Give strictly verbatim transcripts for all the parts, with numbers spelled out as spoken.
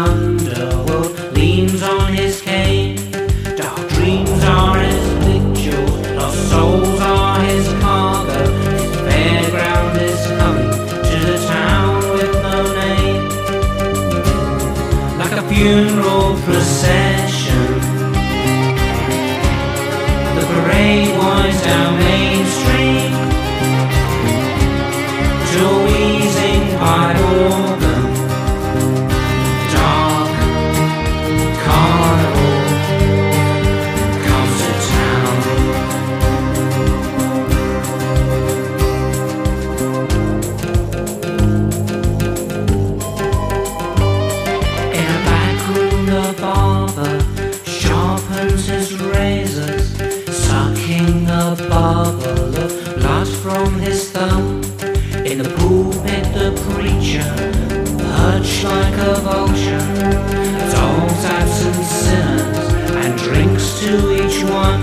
underworld leans on his cane. Dark dreams are his victuals, lost souls are his cargo. His fairground is coming to the town with no name. Like a funeral procession, the parade winds down Main Street to a wheezing pipe organ. Dark carnival comes to town. In a back room the barber sharpens his razors, sucking a bubble of blood from his thumb. In the pulpit the preacher, perched like a vulture, absolves absent sinners and drinks to each one.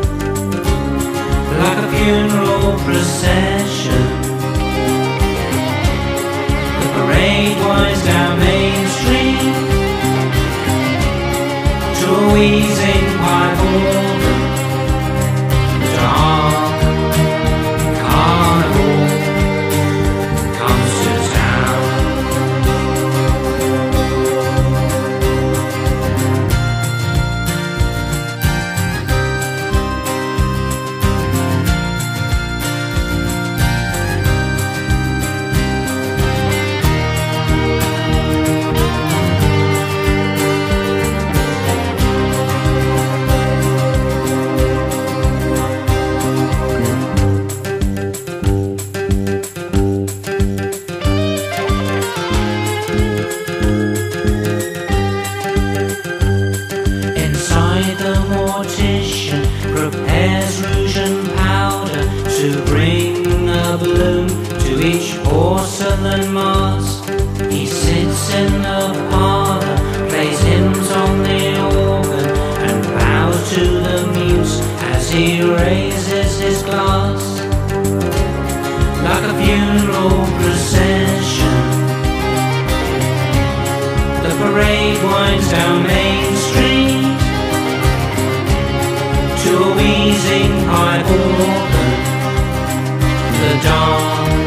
Like a funeral procession, the parade winds down Main Street to a wheezing pipe organ. Dark carnival comes to town. The mortician prepares rouge and powder to bring a bloom to each porcelain mask. He sits in the parlor, plays hymns on the organ, and bows to the muse as he raises his glass. Like a funeral procession, the parade winds down Main Street to a wheezing pipe organ. The dawn